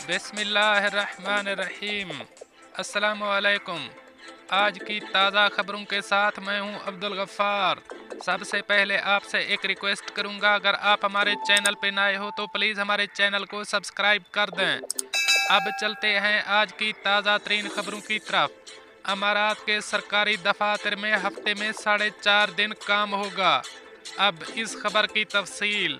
बिस्मिल्लाहिर्रहमानिर्रहीम। अस्सलामुअलैकुम। आज की ताज़ा खबरों के साथ मैं हूं अब्दुल गफ्फार। सबसे पहले आपसे एक रिक्वेस्ट करूंगा, अगर आप हमारे चैनल पे नए हो तो प्लीज़ हमारे चैनल को सब्सक्राइब कर दें। अब चलते हैं आज की ताज़ा तरीन खबरों की तरफ। अमारात के सरकारी दफातर में हफ्ते में 4.5 दिन काम होगा। अब इस खबर की तफसील।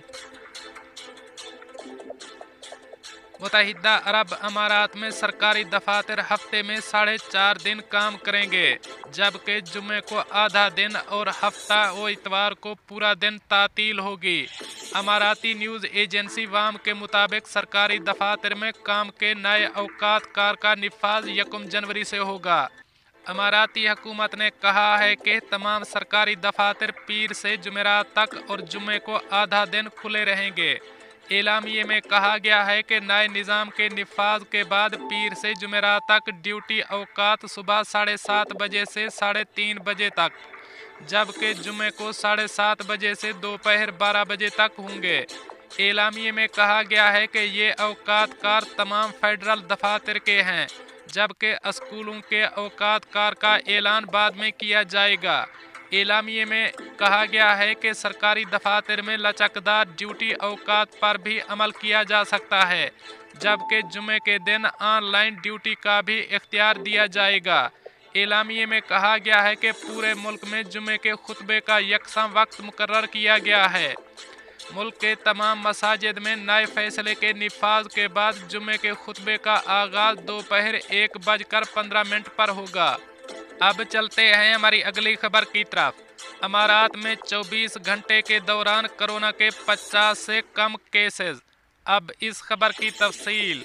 मुत्तहिदा अरब अमारात में सरकारी दफातर हफ्ते में 4.5 दिन काम करेंगे, जबकि जुमे को आधा दिन और हफ्ता व इतवार को पूरा दिन तातील होगी। अमाराती न्यूज़ एजेंसी वाम के मुताबिक सरकारी दफातर में काम के नए औकात कार का निफाज 1 जनवरी से होगा। अमाराती हुकूमत ने कहा है कि तमाम सरकारी दफातर पीर से जुमेरात तक और जुमे को आधा दिन खुले रहेंगे। एलामिये में कहा गया है कि नए निज़ाम के निफाज के बाद पीर से जुमेरात तक ड्यूटी औकात सुबह 7:30 बजे से 3:30 बजे तक, जबकि जुमे को 7:30 बजे से दोपहर 12 बजे तक होंगे। एलामिये में कहा गया है कि ये औकात कार तमाम फेडरल दफातर के हैं, जबकि स्कूलों के औकात कार का ऐलान बाद में किया जाएगा। एलामिये में कहा गया है कि सरकारी दफातर में लचकदार ड्यूटी औकात पर भी अमल किया जा सकता है, जबकि जुमे के दिन ऑनलाइन ड्यूटी का भी इख्तियार दिया जाएगा। एलामिये में कहा गया है कि पूरे मुल्क में जुमे के खुतबे का यकसा वक्त मुकर्रर किया गया है। मुल्क के तमाम मसाजिद में नए फैसले के निफाज के बाद जुमे के खुतबे का आगाज़ दोपहर 1:15 पर होगा। अब चलते हैं हमारी अगली खबर की तरफ। अमारात में 24 घंटे के दौरान कोरोना के 50 से कम केसेस। अब इस खबर की तफसील।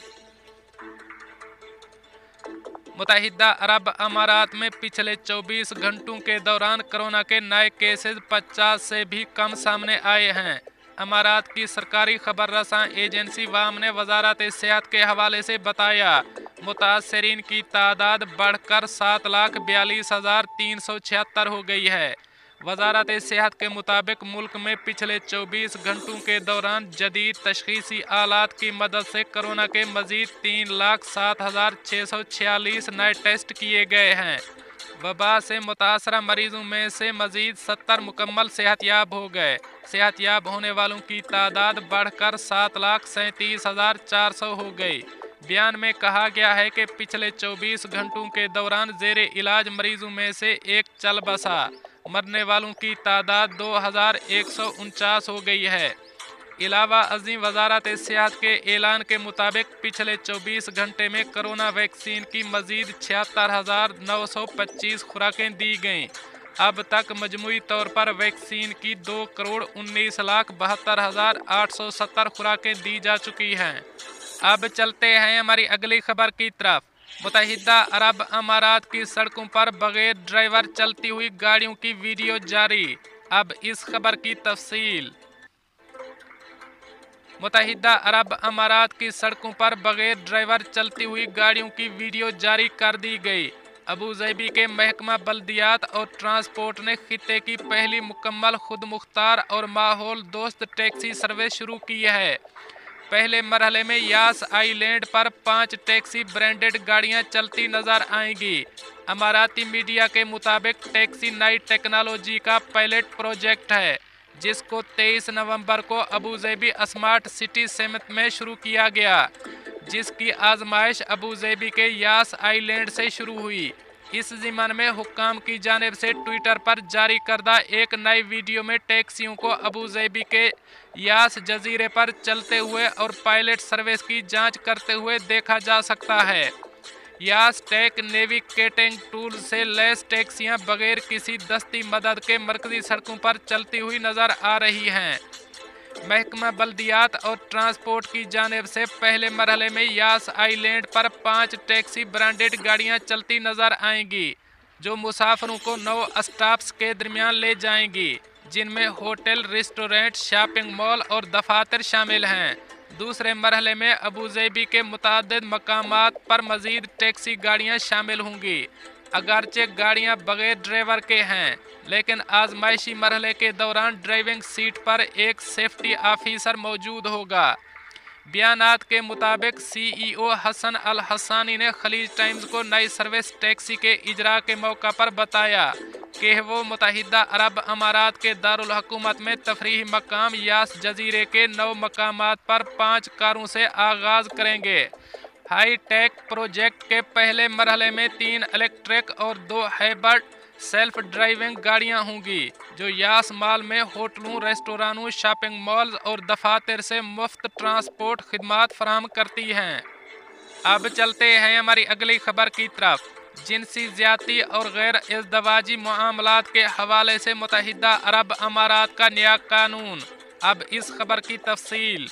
मुत्तहिदा अरब अमारात में पिछले 24 घंटों के दौरान कोरोना के नए केसेस 50 से भी कम सामने आए हैं। अमारात की सरकारी खबर रसां एजेंसी वाम ने वजारत सेहत के हवाले से बताया, मुतासरीन की तादाद बढ़कर 7,42,376 हो गई है। वजारत सेहत के मुताबिक मुल्क में पिछले 24 घंटों के दौरान जदीद तशखीसी आलात की मदद से कोरोना के मजीद 3,07,646 नए टेस्ट किए गए हैं। वबा से मुतासरा मरीजों में से मजीद 70 मुकम्मल सेहतयाब हो गए। सेहतयाब होने वालों की तादाद बढ़कर 7,37,400 हो गई। बयान में कहा गया है कि पिछले 24 घंटों के दौरान ज़ेरे इलाज मरीजों में से एक चल बसा। मरने वालों की तादाद 2,149 हो गई है। इलावा अज़ीम वजारत सेहत के ऐलान के मुताबिक पिछले 24 घंटे में कोरोना वैक्सीन की मजीद 76,925 खुराकें दी गईं। अब तक मजमूई तौर पर वैक्सीन की 2,19,72,870 खुराकें दी जा चुकी हैं। अब चलते हैं हमारी अगली खबर की तरफ। मुत्तहिदा अरब अमारात की सड़कों पर बगैर ड्राइवर चलती हुई गाड़ियों की वीडियो जारी। अब इस खबर की तफसील। मुत्तहिदा अरब अमारात की सड़कों पर बगैर ड्राइवर चलती हुई गाड़ियों की वीडियो जारी कर दी गई। अबूज़ैबी के महकमा बल्दियात और ट्रांसपोर्ट ने खित्ते की पहली मुकम्मल खुद मुख्तार और माहौल दोस्त टैक्सी सर्विस शुरू की है। पहले मरहले में यास आइलैंड पर 5 टैक्सी ब्रांडेड गाड़ियां चलती नजर आएंगी। अमाराती मीडिया के मुताबिक टैक्सी नई टेक्नोलॉजी का पायलट प्रोजेक्ट है, जिसको 23 नवंबर को अबूज़ैबी स्मार्ट सिटी समिट में शुरू किया गया, जिसकी आजमाइश अबूज़ैबी के यास आइलैंड से शुरू हुई। इस ज़िमन में हुक्काम की जानिब से ट्विटर पर जारी करदा एक नई वीडियो में टैक्सियों को अबूज़ैबी के यास जजीरे पर चलते हुए और पायलट सर्विस की जांच करते हुए देखा जा सकता है। यास टेक नेविगेटिंग टूल से लैस टैक्सियां बगैर किसी दस्ती मदद के मरकजी सड़कों पर चलती हुई नज़र आ रही हैं। महकमा बल्दियात और ट्रांसपोर्ट की जानिब से पहले मरहले में यास आइलैंड पर 5 टैक्सी ब्रांडेड गाड़ियां चलती नजर आएंगी, जो मुसाफिरों को 9 स्टॉप्स के दरमियान ले जाएंगी, जिनमें होटल, रेस्टोरेंट, शॉपिंग मॉल और दफातर शामिल हैं। दूसरे मरहले में अबूज़ैबी के मुतादिद मकामात पर मजीद टैक्सी गाड़ियां शामिल होंगी। अगरचे गाड़ियां बगैर ड्राइवर के हैं, लेकिन आजमाइशी मरहले के दौरान ड्राइविंग सीट पर एक सेफ्टी ऑफिसर मौजूद होगा। बयानात के मुताबिक CEO हसन अल हसानी ने खलीज टाइम्स को नई सर्विस टैक्सी के इजरा के मौका पर बताया कि वो मुत्तहिदा अरब अमारात के दारुल हुकूमत में तफरीही मकाम यास जजीरे के 9 मकामात पर 5 कारों से आगाज करेंगे। हाई टेक प्रोजेक्ट के पहले मरहले में 3 इलेक्ट्रिक और 2 हाइब्रिड सेल्फ ड्राइविंग गाड़ियां होंगी जो यास माल में होटलों, रेस्टोरानों, शॉपिंग मॉल्स और दफातर से मुफ्त ट्रांसपोर्ट खिदमात फराहम करती हैं। अब चलते हैं हमारी अगली खबर की तरफ। जिनसी ज्यादती और गैर इज़्दवाजी मामलात के हवाले से मुत्तहिदा अरब अमारात का नया कानून। अब इस खबर की तफसील।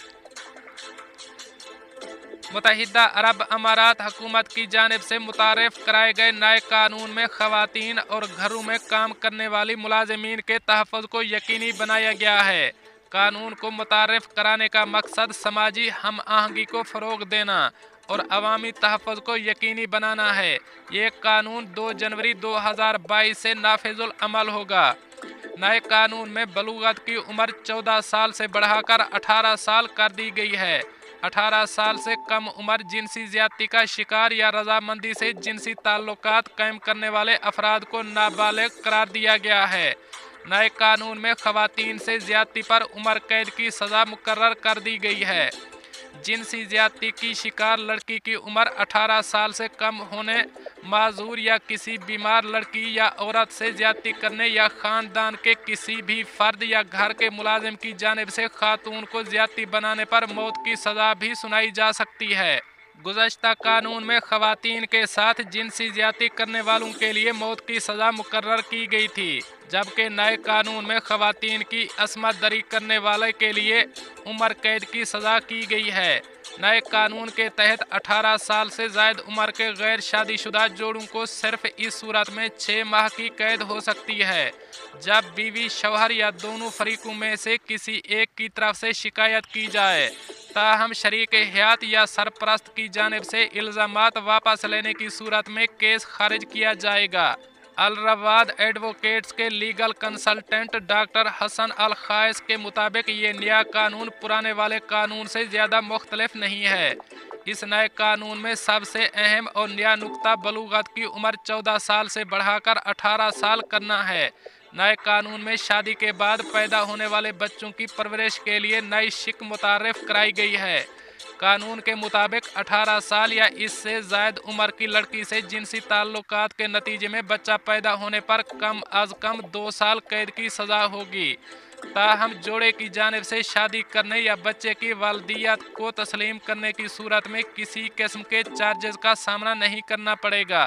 मुत्तहिदा अरब अमारात हुकूमत की जानिब से मुतारिफ कराए गए नए कानून में खवातीन और घरों में काम करने वाली मुलाजमीन के तहफ़्फ़ुज़ को यकीनी बनाया गया है। कानून को मुतारिफ कराने का मकसद समाजी हम आहंगी को फ़रोग़ देना और अवामी तहफ़्फ़ुज़ को यकीनी बनाना है। ये कानून 2 जनवरी 2022 से नाफिजुल अमल होगा। नए कानून में बलूगत की उम्र 14 साल से बढ़ाकर 18 साल कर दी गई है। 18 साल से कम उम्र जिनसी ज्यादती का शिकार या रजामंदी से जिनसी ताल्लुकात कायम करने वाले अफराद को नाबालिग करार दिया गया है। नए कानून में खवातीन से ज्यादती पर उम्र कैद की सज़ा मुकर्रर कर दी गई है। जिनसी ज्यादती की शिकार लड़की की उम्र 18 साल से कम होने, माजूर या किसी बीमार लड़की या औरत से ज्यादती करने या ख़ानदान के किसी भी फ़र्द या घर के मुलाजिम की जानिब से खातून को ज्यादती बनाने पर मौत की सज़ा भी सुनाई जा सकती है। गुज़श्ता कानून में खवातीन के साथ जिनसी ज्यादती करने वालों के लिए मौत की सज़ा मुकर्रर की गई थी, जबकि नए कानून में खवातीन की असमत दरी करने वाले के लिए उम्र कैद की सज़ा की गई है। नए कानून के तहत 18 साल से ज़ायद उम्र के गैर शादीशुदा जोड़ों को सिर्फ इस सूरत में 6 माह की कैद हो सकती है जब बीवी, शौहर या दोनों फरीकों में से किसी एक की तरफ से शिकायत की जाए। ताहम शरीक हयात या सरपरस्त की जानिब से इल्ज़ामात वापस लेने की सूरत में केस खारिज किया जाएगा। अल रवाद एडवोकेट्स के legal consultant doctor Hasan Al Khais के मुताबिक ये नया कानून पुराने वाले कानून से ज़्यादा मुख्तलिफ नहीं है। इस नए कानून में सबसे अहम और नया नुक्ता बलूगत की उम्र 14 साल से बढ़ाकर 18 साल करना है। नए कानून में शादी के बाद पैदा होने वाले बच्चों की परवरिश के लिए नई शिक मुतारिफ कराई गई है। कानून के मुताबिक 18 साल या इससे ज़ायद उम्र की लड़की से जिनसी ताल्लुकात के नतीजे में बच्चा पैदा होने पर कम अज़ कम 2 साल कैद की सज़ा होगी। ताहम जोड़े की जानिब से शादी करने या बच्चे की वालदियत को तस्लीम करने की सूरत में किसी किस्म के चार्जेस का सामना नहीं करना पड़ेगा।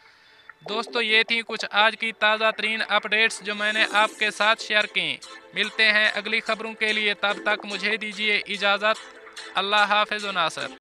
दोस्तों, ये थी कुछ आज की ताज़ा तरीन अपडेट्स जो मैंने आपके साथ शेयर की। मिलते हैं अगली खबरों के लिए, तब तक मुझे दीजिए इजाज़त। अल्लाह हाफ़िज़ व नासर।